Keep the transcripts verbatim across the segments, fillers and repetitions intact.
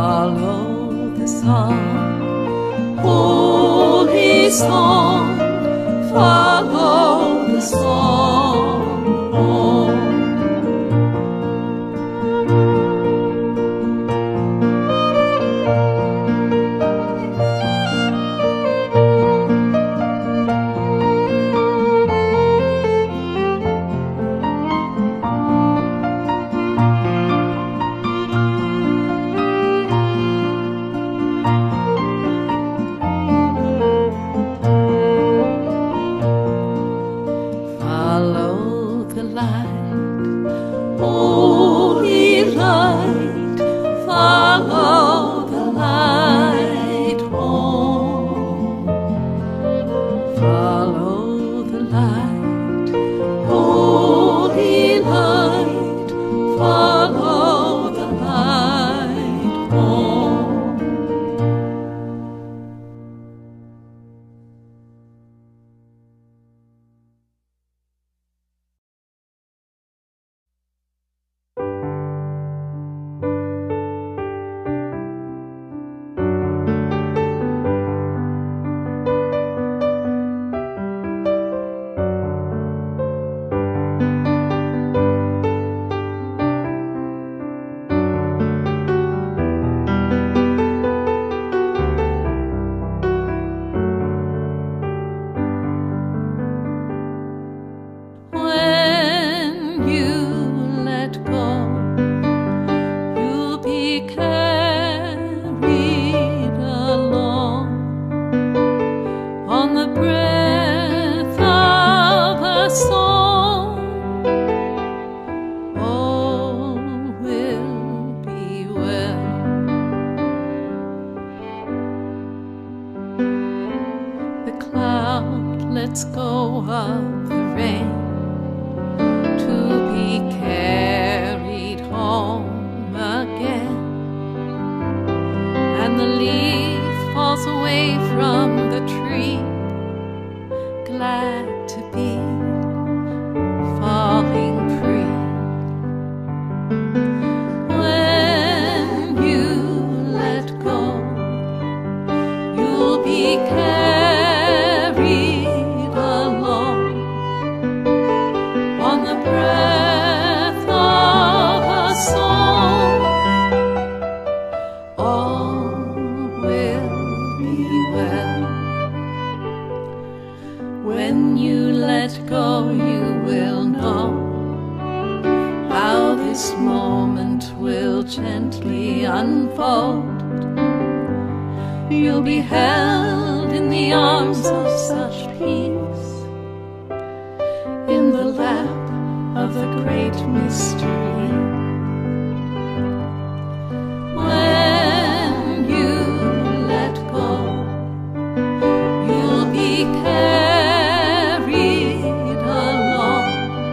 Follow the song, holy song, follow the song home. Let's go of the rain to be carried home again, and the leaf falls away from the tree, glad to be falling free. When you let go, you'll be carried breath of a song. All will be well. When you let go, you will know how this moment will gently unfold. You'll be held in the arms of such peace, in the lap of the great mystery. When you let go, you'll be carried along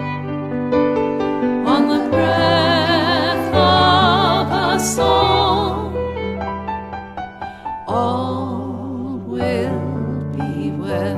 on the breath of a song. All will be well.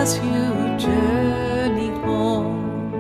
as you journey home.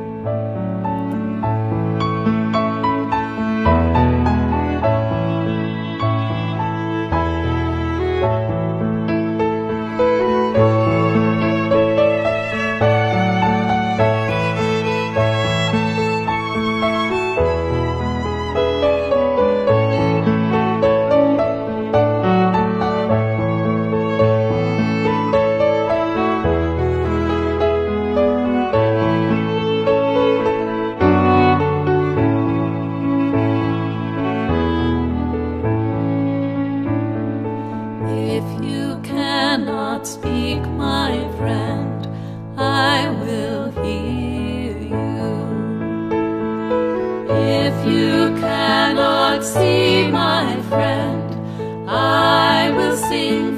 If you cannot speak, my friend, I will hear you. If you cannot see, my friend, I will sing